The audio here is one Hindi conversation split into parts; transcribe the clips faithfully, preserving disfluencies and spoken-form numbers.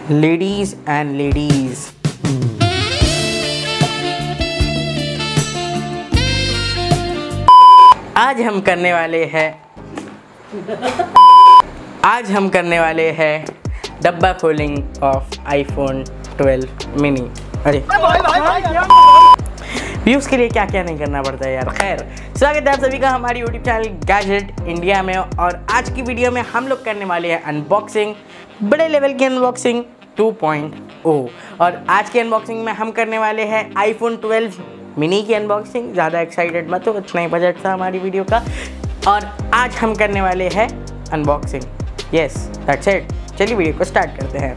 Ladies and ladies, आज हम करने वाले हैं आज हम करने वाले हैं डब्बा खोलिंग ऑफ आईफोन ट्वेल्व मिनी। अरे व्यूज़ के लिए क्या क्या नहीं करना पड़ता है यार। खैर, स्वागत है आप सभी का हमारी यूट्यूब चैनल गैजेट इंडिया में। और आज की वीडियो में हम लोग करने वाले हैं अनबॉक्सिंग, बड़े लेवल की अनबॉक्सिंग टू पॉइंट ओ। और आज की अनबॉक्सिंग में हम करने वाले हैं आईफोन ट्वेल्व मिनी की अनबॉक्सिंग। ज़्यादा एक्साइटेड मत हो, इतना ही बजट था हमारी वीडियो का। और आज हम करने वाले हैं अनबॉक्सिंग। Yes, that's it. चलिए वीडियो को स्टार्ट करते हैं।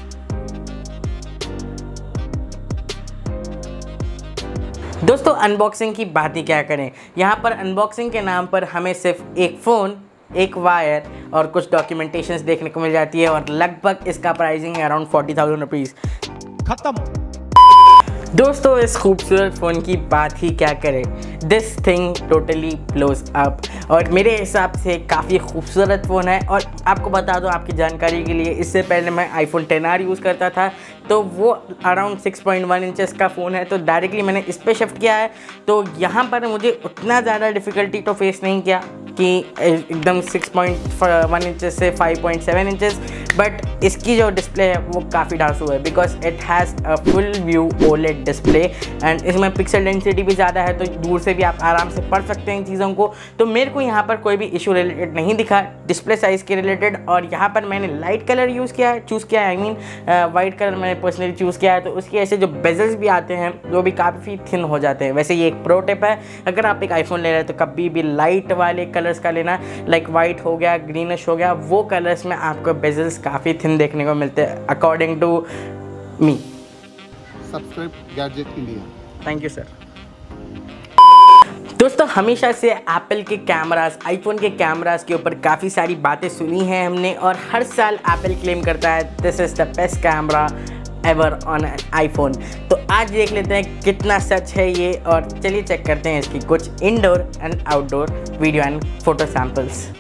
दोस्तों, अनबॉक्सिंग की बात ही क्या करें। यहाँ पर अनबॉक्सिंग के नाम पर हमें सिर्फ एक फ़ोन, एक वायर और कुछ डॉक्यूमेंटेशंस देखने को मिल जाती है। और लगभग इसका प्राइसिंग है अराउंड फोर्टी थाउजेंड रुपीज़। खत्म। दोस्तों, इस खूबसूरत फ़ोन की बात ही क्या करें। This thing totally blows up. और मेरे हिसाब से काफ़ी खूबसूरत फ़ोन है। और आपको बता दूं आपकी जानकारी के लिए, इससे पहले मैं आईफोन टेन आर यूज़ करता था, तो वो around six point one inches का फ़ोन है। तो डायरेक्टली मैंने इस पर शिफ्ट किया है। तो यहाँ पर मुझे उतना ज़्यादा डिफ़िकल्टी तो फेस नहीं किया कि एकदम सिक्स पॉइंट वन इंचेस से five point seven inches. But इसकी जो डिस्प्ले है वो काफ़ी डांसू है, because it has a full view OLED display. And इसमें पिक्सल डेंसिटी भी ज़्यादा है, तो दूर से भी आप आराम से पढ़ सकते हैं इन चीज़ों को। तो मेरे को यहाँ पर कोई भी इशू रिलेटेड नहीं दिखा डिस्प्ले साइज़ के रिलेटेड। और यहाँ पर मैंने लाइट कलर यूज़ किया है चूज़ किया है आई मीन वाइट कलर मैंने पर्सनली चूज़ किया है। तो उसकी ऐसे जो बेजल्स भी आते हैं वो भी काफ़ी थिन हो जाते हैं। वैसे ये एक प्रो टिप है, अगर आप एक आईफोन ले रहे हैं तो कभी भी लाइट वाले कलर्स का लेना, लाइक वाइट हो गया, ग्रीनिश हो गया, वो कलर्स में आपको बेजल्स काफ़ी थिन देखने को मिलते हैं according to me. Subscribe gadget India. Thank you sir. दोस्तों, हमेशा से एप्पल के कैमरास, आईफोन के कैमरास के ऊपर काफ़ी सारी बातें सुनी हैं हमने। और हर साल एप्पल क्लेम करता है this is the best camera ever on an iPhone. तो आज देख लेते हैं कितना सच है ये। और चलिए चेक करते हैं इसकी कुछ indoor and outdoor video and photo samples.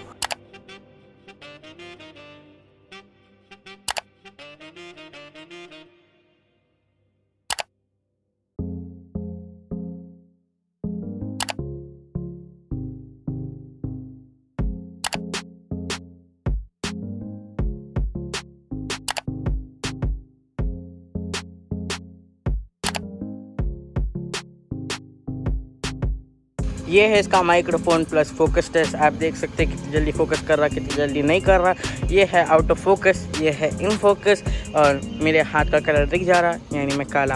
ये है इसका माइक्रोफोन प्लस फोकस टेस्ट। आप देख सकते हैं कितनी जल्दी फोकस कर रहा, कितनी जल्दी नहीं कर रहा। ये है आउट ऑफ फोकस, ये है इन फोकस। और मेरे हाथ का कलर दिख जा रहा, यानी मैं काला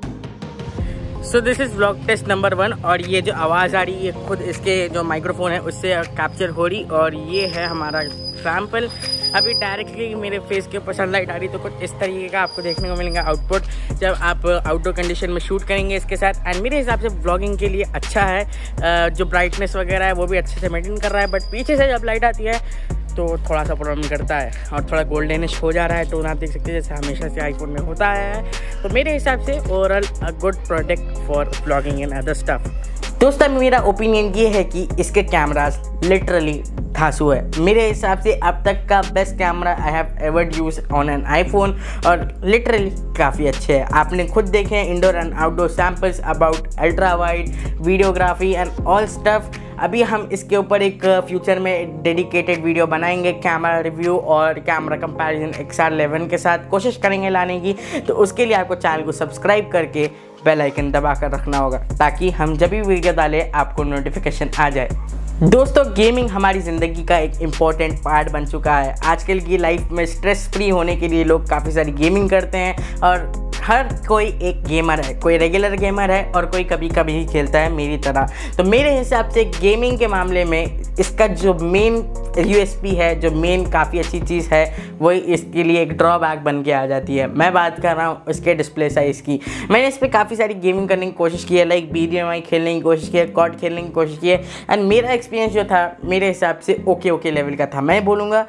हूँ। So this is vlog test number one. और ये जो आवाज़ आ रही है खुद इसके जो माइक्रोफोन है उससे कैप्चर हो रही। और ये है हमारा सैम्पल। अभी डायरेक्टली मेरे फेस के ऊपर सनलाइट आ रही, तो कुछ इस तरीके का आपको देखने को मिलेगा आउटपुट जब आप आउटडोर कंडीशन में शूट करेंगे इसके साथ। एंड मेरे हिसाब से व्लॉगिंग के लिए अच्छा है। जो ब्राइटनेस वगैरह है वो भी अच्छे से मेंटेन कर रहा है। बट पीछे से जब लाइट आती है तो थोड़ा सा प्रॉब्लम करता है और थोड़ा गोल्डनिश हो जा रहा है। टोन आप देख सकते हैं जैसे हमेशा से आईफोन में होता है। तो मेरे हिसाब से overall a good product for vlogging and other stuff. दोस्तों, मेरा ओपिनियन ये है कि इसके कैमरास लिटरली धांसू है। मेरे हिसाब से अब तक का best camera I have ever use on an iPhone. और लिटरली काफ़ी अच्छे हैं। आपने खुद देखे हैं indoor and outdoor samples about ultra wide videography and all stuff. अभी हम इसके ऊपर एक फ्यूचर में डेडिकेटेड वीडियो बनाएंगे कैमरा रिव्यू और camera comparison X R eleven के साथ, कोशिश करेंगे लाने की। तो उसके लिए आपको चैनल को सब्सक्राइब करके बेल आइकन दबा कर रखना होगा, ताकि हम जब भी वीडियो डालें आपको नोटिफिकेशन आ जाए। दोस्तों, गेमिंग हमारी ज़िंदगी का एक इम्पॉर्टेंट पार्ट बन चुका है। आजकल की लाइफ में स्ट्रेस फ्री होने के लिए लोग काफ़ी सारी गेमिंग करते हैं। और हर कोई एक गेमर है, कोई रेगुलर गेमर है और कोई कभी कभी ही खेलता है मेरी तरह। तो मेरे हिसाब से गेमिंग के मामले में इसका जो मेन यूएसपी है, जो मेन काफ़ी अच्छी चीज़ है, वही इसके लिए एक ड्रॉबैक बन के आ जाती है। मैं बात कर रहा हूँ इसके डिस्प्ले साइज़ की। मैंने इस पर काफ़ी सारी गेमिंग करने की कोशिश की है, like B G M I खेलने की कोशिश की है, कॉड खेलने की कोशिश की है। एंड मेरा एक्सपीरियंस जो था मेरे हिसाब से ओके ओके लेवल का था। मैं बोलूँगा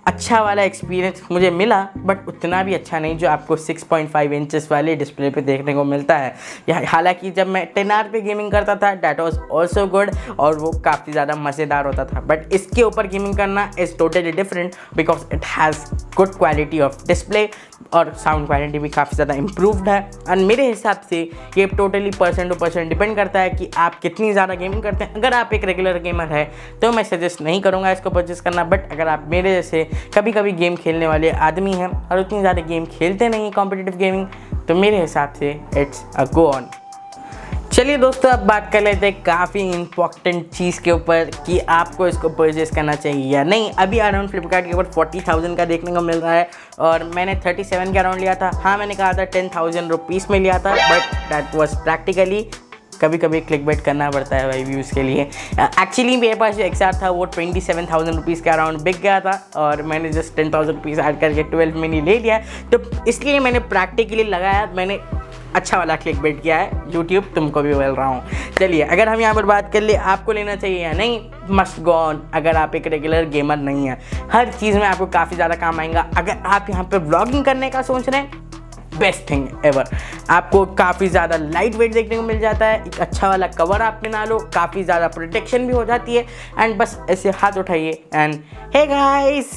अच्छा वाला एक्सपीरियंस मुझे मिला, बट उतना भी अच्छा नहीं जो आपको सिक्स पॉइंट फाइव इंचेस वाले डिस्प्ले पे देखने को मिलता है। हालांकि जब मैं टेन आर पे गेमिंग करता था डैट वाज आल्सो गुड और वो काफ़ी ज़्यादा मज़ेदार होता था, बट इसके ऊपर गेमिंग करना is totally different because it has good quality of display और साउंड क्वालिटी भी काफ़ी ज़्यादा इम्प्रूव्ड है। और मेरे हिसाब से ये totally person to person depend करता है कि आप कितनी ज़्यादा गेमिंग करते हैं। अगर आप एक रेगुलर गेमर है तो मैं सजेस्ट नहीं करूँगा इसको परचेस करना, बट अगर आप मेरे जैसे कभी कभी गेम खेलने वाले आदमी हैं और उतनी ज़्यादा गेम खेलते नहीं कॉम्पिटिटिव गेमिंग, तो मेरे हिसाब से इट्स अ गो ऑन। चलिए दोस्तों, अब बात कर लेते हैं काफ़ी इंपॉर्टेंट चीज़ के ऊपर कि आपको इसको परचेस करना चाहिए या नहीं। अभी अराउंड फ्लिपकार्ट के ऊपर फोर्टी थाउजेंड का देखने को मिल रहा है और मैंने थर्टी सेवन के अराउंड लिया था। हाँ, मैंने कहा था टेन थाउजेंड रुपीज़ में लिया था, बट दैट वाज प्रैक्टिकली कभी कभी क्लिक बेट करना पड़ता है भाई व्यूज़ के लिए। एक्चुअली मेरे पास जो एक्स आर था वो ट्वेंटी सेवन थाउजेंड रुपीज़ के अराउंड बिक गया था और मैंने just ten thousand rupees add करके ट्वेल्व में नहीं ले लिया, तो इसलिए मैंने प्रैक्टिकली लगाया, मैंने अच्छा वाला क्लिक बेट किया है। यूट्यूब तुमको भी बोल रहा हूँ। चलिए, अगर हम यहाँ पर बात कर ले आपको लेना चाहिए या नहीं, मस्ट गो ऑन अगर आप एक रेगुलर गेमर नहीं है। हर चीज़ में आपको काफ़ी ज़्यादा काम आएगा। अगर आप यहाँ पर व्लॉगिंग करने का सोच रहे हैं, बेस्ट थिंग एवर। आपको काफ़ी ज़्यादा लाइट वेट देखने को मिल जाता है, एक अच्छा वाला कवर आप बना लो, काफ़ी ज़्यादा प्रोटेक्शन भी हो जाती है एंड बस ऐसे हाथ उठाइए एंड हे गाइस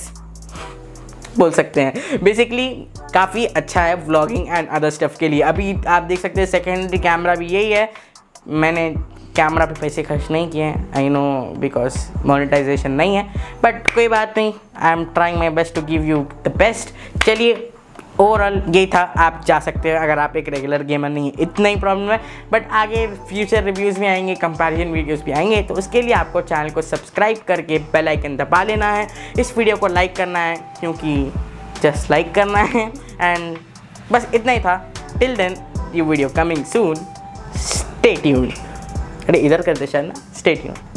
बोल सकते हैं। बेसिकली काफ़ी अच्छा है व्लॉगिंग एंड अदर स्टफ़ के लिए। अभी आप देख सकते हैं सेकेंडरी कैमरा भी यही है। मैंने कैमरा पे पैसे खर्च नहीं किए हैं, आई नो, बिकॉज मोनेटाइजेशन नहीं है, बट कोई बात नहीं, I am trying my best to give you the best. चलिए, ओवरऑल यही था। आप जा सकते हैं अगर आप एक रेगुलर गेमर नहीं है, इतना ही प्रॉब्लम है, बट आगे फ्यूचर रिव्यूज़ भी आएंगे, कंपैरिजन वीडियोस भी आएंगे, तो उसके लिए आपको चैनल को सब्सक्राइब करके बेल आइकन दबा लेना है, इस वीडियो को लाइक करना है क्योंकि जस्ट लाइक करना है एंड बस इतना ही था। Till then you video coming soon, stay tuned. अरे इधर करते शायद ना, स्टे ट्यून्ड।